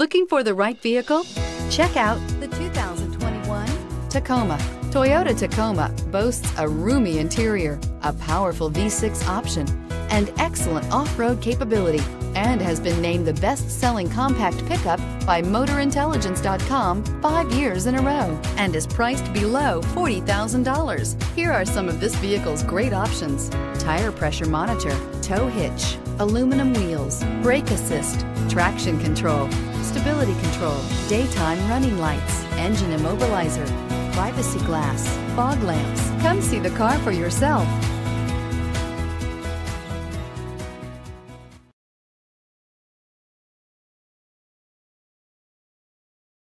Looking for the right vehicle? Check out the 2021 Tacoma. Toyota Tacoma boasts a roomy interior, a powerful V6 option, and excellent off-road capability, and has been named the best-selling compact pickup by MotorIntelligence.com 5 years in a row, and is priced below $40,000. Here are some of this vehicle's great options: tire pressure monitor, tow hitch, aluminum wheels, brake assist, traction control, stability control, daytime running lights, engine immobilizer, privacy glass, fog lamps. Come see the car for yourself.